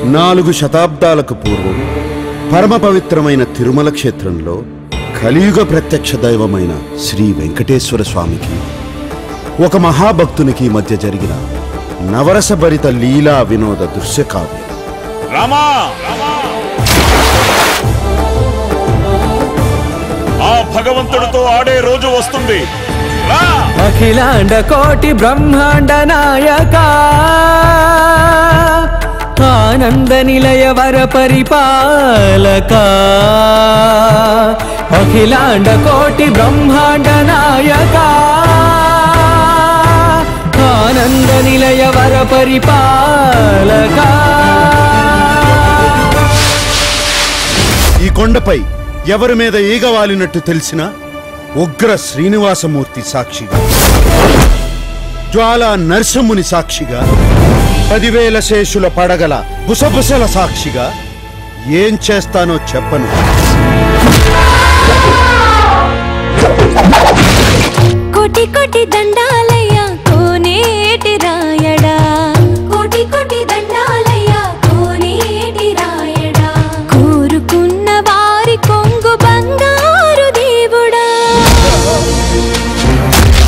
4 శతాబ్దాలకు పూర్వం పరమ పవిత్రమైన తిరుమల క్షేత్రంలో కలియుగ ప్రత్యక్ష దైవమైన శ్రీ వెంకటేశ్వర స్వామికి ఒక మహాభక్తునికి మధ్య జరిగిన నవరసభరిత లీలా వినోద దృశ్యకావ్యం. రామా ఆ భగవంతుడితో ఆడే రోజు వస్తుంది. అఖిలాండ కోటి బ్రహ్మాండ నాయక ఆనంద నిలయ వర పరిపాలక అఖిలాండ కోటి బ్రహ్మాండ నాయక ఆనంద నిలయ వర పరిపాలక. ఈ కొండపై ఎవరి మీద ఈగ వాలినట్టు తెలిసిన ఉగ్ర శ్రీనివాసమూర్తి సాక్షిగా, జ్వాలా నరసింహుని సాక్షిగా, 10,000 శేషుల పడగల బుసబుసల సాక్షిగా ఏం చేస్తానో చెప్పను. కోటి కోటి దండాలయ్య కోనేటి రాయడా, కోటి కోటి దండాలయ్య కోనేటి రాయడా, కోరుకున్న వారి కొంగు బంగారు దేవుడా.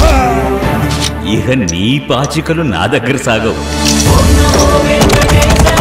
ఇహ నీ పాచికలు నా దగ్గర సాగవు.